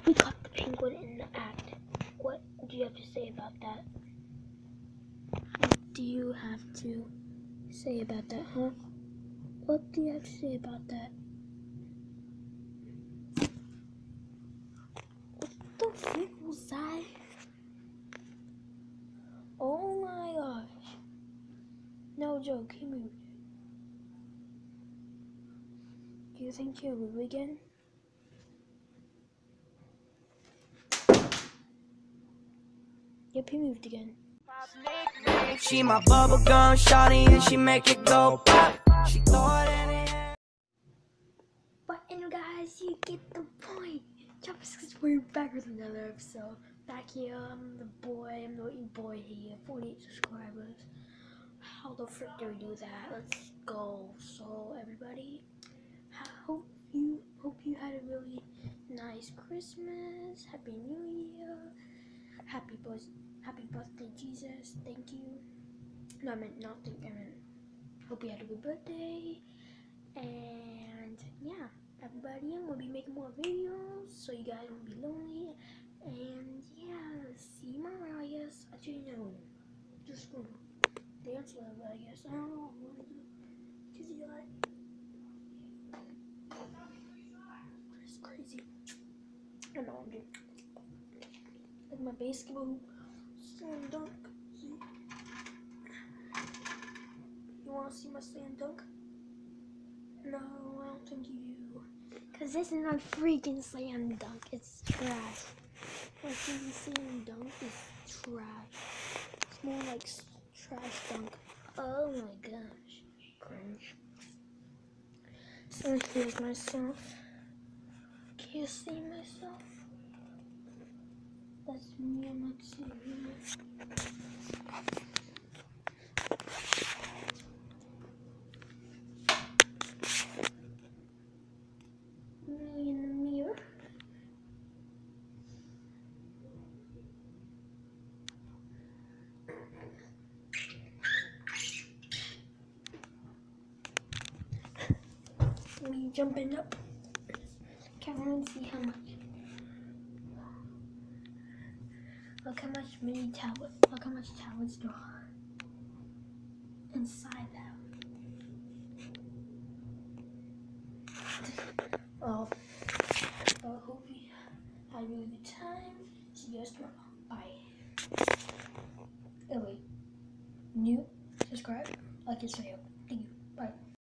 We caught the penguin in the act. What do you have to say about that? What do you have to say about that, huh? What do you have to say about that? What the frick was that? Oh my gosh. No joke, he moved. Do you think he'll move again? Yep, he moved again. She my bubblegum shawty and she make it go pop. She throw it in the air. But anyway guys, you get the point. We're back with another episode. Back here, I'm the little boy here, 48 subscribers. How the frick do we do that? Let's go. So everybody, hope you had a really nice Christmas, Happy New Year, Happy birthday Jesus, thank you. No, I meant hope you had a good birthday. And yeah, everybody, I'm gonna be making more videos so you guys won't be lonely. And yeah, see my Mariah's. Actually, no, just go dance with her, I guess. I don't know what I'm gonna do. Cause you like, it's crazy. I know I'm doing like my basketball slam dunk. See? You wanna see my slam dunk? No, I don't think you do. Cause this is not freaking slam dunk. It's trash. Like this slam dunk is trash. It's more like trash dunk. Oh my gosh, cringe. So here's myself. Can you see myself? That's me on my TV. Me in the mirror. Me jumping up. Camera and see how much. Look how much Look how much towers there are inside that. Well, I hope you had a really good time. See you guys tomorrow. Bye. Oh wait. New, subscribe, like, and say